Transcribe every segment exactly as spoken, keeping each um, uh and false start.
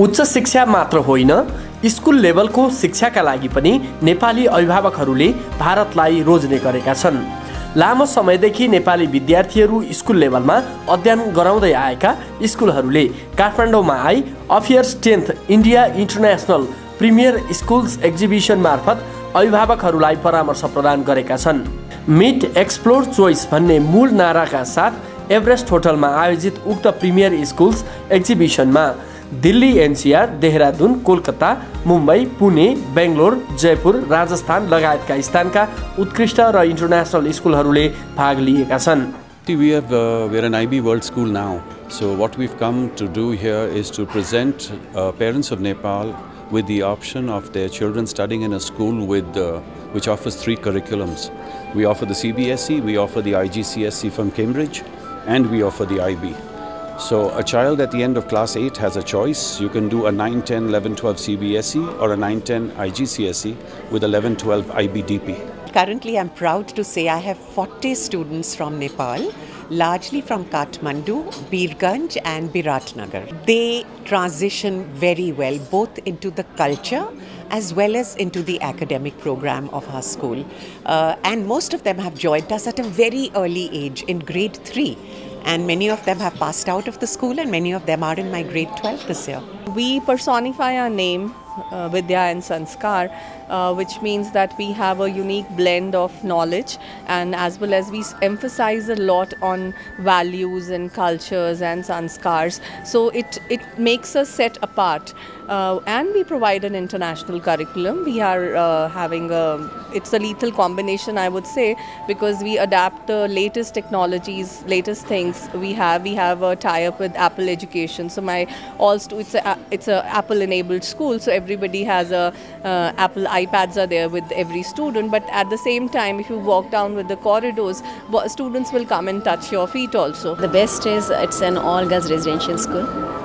उच्च शिक्षा मात्र होइन, स्कुल लेभलको शिक्षाका लागि पनि नेपाली अभिभावकहरूले भारतलाई रोज्ने गरेका छन्। लामो समयदेखि नेपाली विद्यार्थीहरू स्कुल लेभलमा अध्ययन गराउँदै आएका स्कुलहरूले काठमाडौँमा आई अफियर्स tenth India international premier schools exhibition मार्फत अभिभावकहरूलाई परामर्श प्रदान गरेका छन्। मिट एक्सप्लोर चोइस भन्ने मूल नाराका साथ एभरेस्ट होटलमा आयोजित उक्त प्रिमियर स्कुल्स एक्जिबिसनमा दिल्ली एनसीआर, देहरादून, कोलकाता, मुम्बई, पुणे, बेङ्गलोर, जयपुर, राजस्थान लगायतका स्थानका उत्कृष्ट र इन्टरनेसनल स्कुलहरूले भाग लिएका छन्। We have uh, we are an I B World School now. So what we've come to do here is to present uh, parents of Nepal with the option of their children studying in a school with uh, which offers three curriculums. We offer the C B S E, we offer the I G C S E from Cambridge, and we offer the I B. So a child at the end of class eight has a choice. You can do a nine, ten, eleven, twelve C B S E or a nine, ten I G C S E with eleven, twelve I B D P. Currently, I'm proud to say I have forty students from Nepal, largely from Kathmandu, Birganj and Biratnagar. They transition very well both into the culture as well as into the academic program of our school. Uh, and most of them have joined us at a very early age in grade three. And many of them have passed out of the school and many of them are in my grade twelve this year. We personify our name, uh, Vidya and Sanskar, uh, which means that we have a unique blend of knowledge, and as well as we emphasize a lot on values and cultures and sanskars. So it, it makes us set apart. Uh, and we provide an international curriculum. We are uh, having a, it's a lethal combination, I would say, because we adapt the latest technologies, latest things we have. We have a tie-up with Apple Education. So my all stu it's a it's a Apple-enabled school. So everybody has a uh, Apple iPads are there with every student. But at the same time, if you walk down with the corridors, students will come and touch your feet also. The best is it's an all-girls residential school,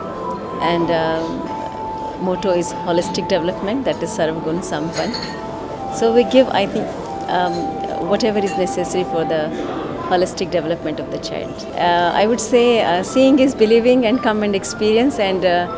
and. Um, motto is holistic development, that is Sarvgun Sampan. So we give, I think, um, whatever is necessary for the holistic development of the child. Uh, I would say uh, seeing is believing, and come and experience and uh,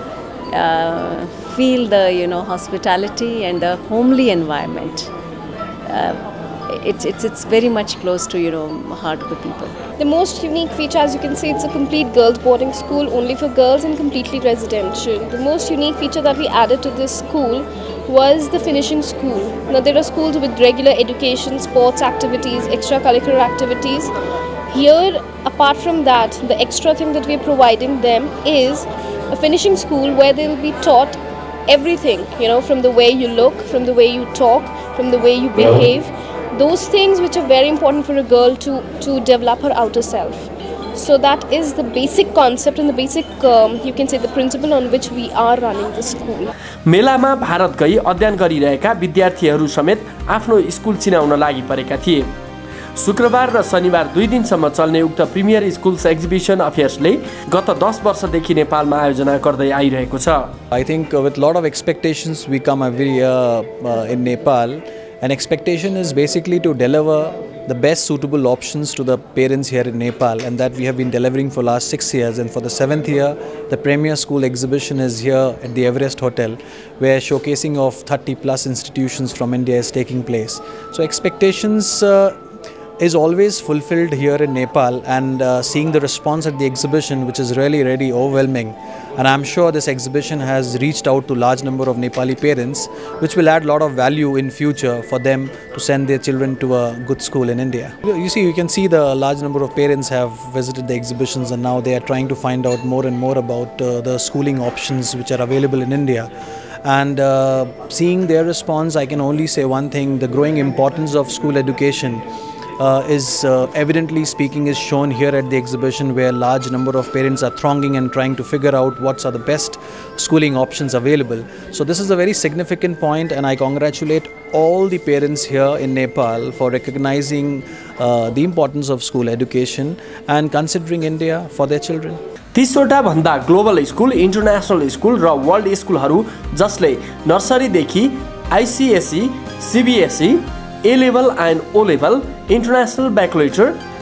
uh, feel the you know hospitality and the homely environment. Uh, It's, it's, it's very much close to, you know, heart of the people. The most unique feature, as you can see, it's a complete girls boarding school, only for girls and completely residential. The most unique feature that we added to this school was the finishing school. Now there are schools with regular education, sports activities, extracurricular activities. Here, apart from that, the extra thing that we are providing them is a finishing school where they will be taught everything, you know, from the way you look, from the way you talk, from the way you behave. Those things which are very important for a girl to, to develop her outer self. So that is the basic concept and the basic, um, you can say, the principle on which we are running the school. मेलामा भारत गई अध्ययन गरिरहेका विद्यार्थीहरू समेत आफ्नो school चिनाउन लागि परेका थिए। शुक्रबार र शनिबार दुई दिनसम्म चल्ने उक्त प्रिमियर स्कुल्स एक्जिबिसन अफेयर्सले गत दस वर्षदेखि नेपालमा आयोजना गर्दै आइरहेको छ। I think uh, with lot of expectations we come every year uh, in Nepal. An expectation is basically to deliver the best suitable options to the parents here in Nepal, and that we have been delivering for last six years. And for the seventh year, the Premier School Exhibition is here at the Everest Hotel, where showcasing of thirty plus institutions from India is taking place. So expectations uh, is always fulfilled here in Nepal, and uh, seeing the response at the exhibition, which is really, really overwhelming. And I'm sure this exhibition has reached out to large number of Nepali parents, which will add a lot of value in future for them to send their children to a good school in India. You see, you can see the large number of parents have visited the exhibitions, and now they are trying to find out more and more about uh, the schooling options which are available in India. And uh, seeing their response, I can only say one thing: the growing importance of school education Uh, is uh, evidently speaking is shown here at the exhibition, where large number of parents are thronging and trying to figure out what are the best schooling options available. So this is a very significant point, and I congratulate all the parents here in Nepal for recognizing uh, the importance of school education and considering India for their children. तीसवटा भन्दा global school, international school र world स्कुलहरू जसले नर्सरीदेखि ICSE, CBSE, A level and O level, international baccalaureate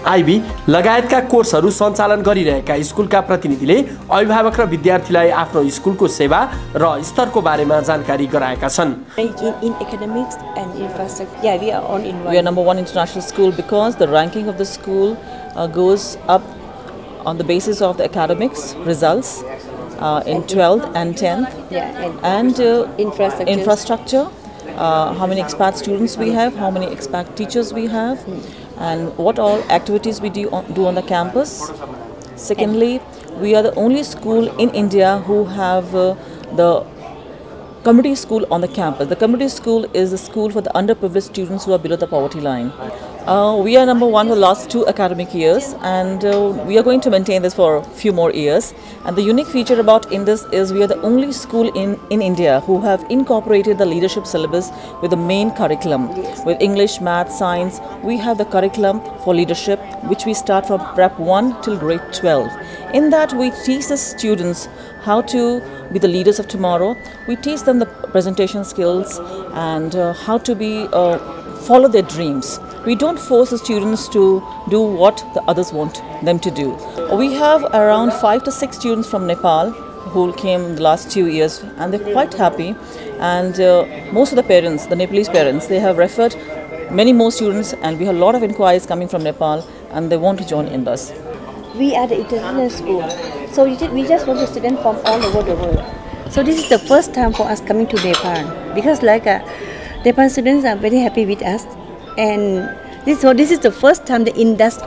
IB लगायतका कोर्सहरू सञ्चालन गरिरहेका स्कुलका प्रतिनिधिले अभिभावक र विद्यार्थीलाई आफ्नो स्कुलको सेवा र स्तरको बारेमा जानकारी गराएका छन्। In, in academics and infrastructure, yeah, we are on in We are number one international school because the ranking of the school uh, goes up on the basis of the academics results uh, in twelfth and tenth, yeah, and, and uh, infrastructure. infrastructure. Uh, how many expat students we have, how many expat teachers we have, and what all activities we do on, do on the campus. Secondly, we are the only school in India who have uh, the community school on the campus. The community school is a school for the underprivileged students who are below the poverty line. Uh, we are number one for the last two academic years, and uh, we are going to maintain this for a few more years. And the unique feature about Indus is we are the only school in, in India who have incorporated the leadership syllabus with the main curriculum. Yes. With English, Math, Science, we have the curriculum for leadership, which we start from prep one till grade twelve. In that, we teach the students how to be the leaders of tomorrow. We teach them the presentation skills and uh, how to be uh, follow their dreams. We don't force the students to do what the others want them to do. We have around five to six students from Nepal who came the last two years, and they're quite happy. And uh, most of the parents, the Nepalese parents, they have referred many more students, and we have a lot of inquiries coming from Nepal, and they want to join Indus. We are the international school, so we just, we just want the students from all over the world. So this is the first time for us coming to Nepal, because like uh, Nepal students are very happy with us, and this, so this is the first time the Indus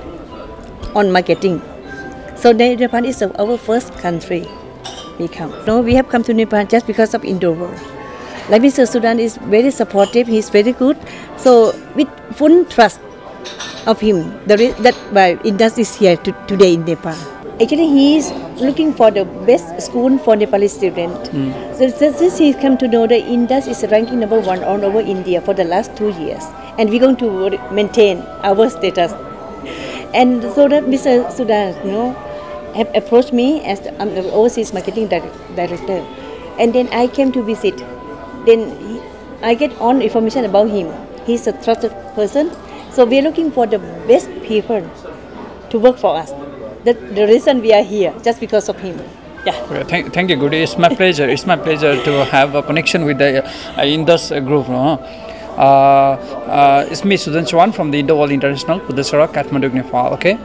on marketing. So Nepal is our first country we come. No, we have come to Nepal just because of Indoor. Like Mister Sudan is very supportive, he is very good. So with full trust of him, that why Indus is here to, today in Nepal. Actually, he is looking for the best school for Nepali student. Mm. So since he come to know that Indus is ranking number one all over India for the last two years, and we're going to maintain our status. And so that Mister Sudan, you know, have approached me as the, um, the overseas marketing director, and then I came to visit. Then he, I get all information about him. He's a trusted person. So we're looking for the best people to work for us. That the reason we are here, just because of him. Yeah. Okay, thank, thank you, Goody. It's my pleasure. It's my pleasure to have a connection with the uh, Indus group. No? Uh, uh, it's me, Sudan Chauhan from the Indo-World International, Pudasara, Kathmandu, Nepal. Okay.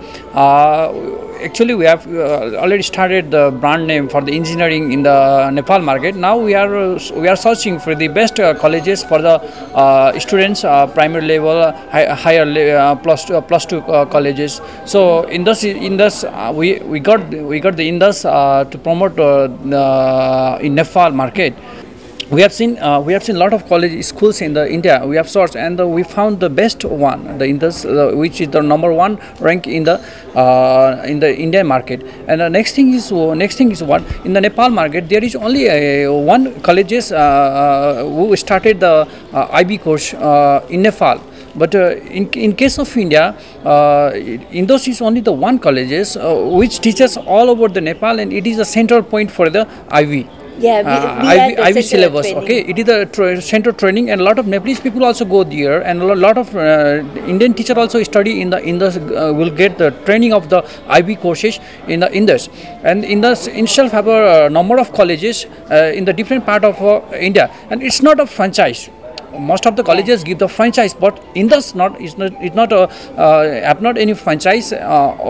Uh, actually, we have uh, already started the brand name for the engineering in the Nepal market. Now we are uh, we are searching for the best uh, colleges for the uh, students, uh, primary level, high, higher uh, plus two, uh, plus two uh, colleges. So Indus, Indus, uh, we we got we got the Indus uh, to promote uh, the, in Nepal market. We have seen uh, we have seen a lot of college schools in the India. We have searched, and uh, we found the best one, the Indus, uh, which is the number one rank in the uh, in the Indian market. And the next thing is uh, next thing is what in the Nepal market there is only a, one colleges uh, uh, who started the uh, I B course uh, in Nepal. But uh, in in case of India, uh, Indus is only the one colleges uh, which teaches all over the Nepal, and it is a central point for the I B. Yeah, we, uh, we I V, are I V syllabus. Training. Okay, it is the tra center training, and a lot of Nepalese people also go there, and a lot of uh, Indian teacher also study in the Indus. Uh, will get the training of the I B courses in the Indus, and Indus itself have a number of colleges uh, in the different part of uh, India, and it's not a franchise. Most of the colleges give the franchise, but Indus not is not it's not a uh, have not any franchise uh,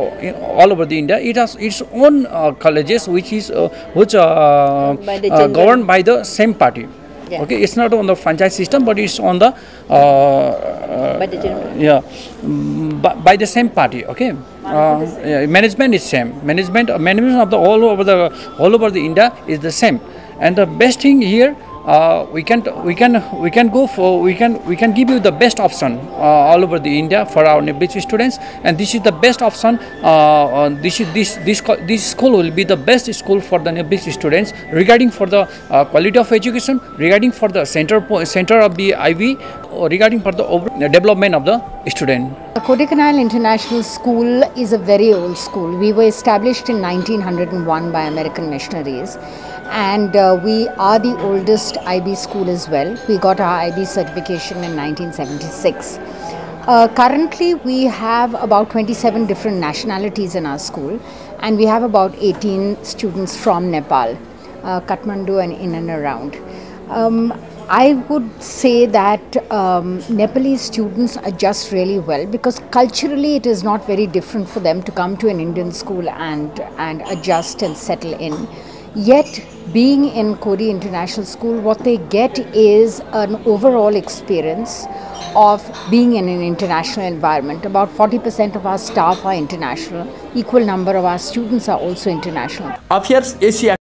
all over the India. It has its own uh, colleges, which is uh, which uh, by uh, governed by the same party. Yeah. Okay, it's not on the franchise system, but it's on the uh, uh, by the yeah by, by the same party. Okay, uh, yeah, management is same. Management uh, management of the all over the all over the India is the same, and the best thing here. Uh, we can we can we can go for we can we can give you the best option uh, all over the India for our Nepalese students, and this is the best option. Uh, this is this this this school will be the best school for the Nepalese students regarding for the uh, quality of education, regarding for the center center of the I V, or regarding for the overall development of the student. Kodaikanal International School is a very old school. We were established in nineteen oh one by American missionaries. And uh, we are the oldest I B school as well. We got our I B certification in nineteen seventy-six. Uh, currently, we have about twenty-seven different nationalities in our school, and we have about eighteen students from Nepal, uh, Kathmandu and in and around. Um, I would say that um, Nepalese students adjust really well because culturally it is not very different for them to come to an Indian school and, and adjust and settle in. Yet, being in Kori International School, what they get is an overall experience of being in an international environment. About forty percent of our staff are international. Equal number of our students are also international. Affairs Asia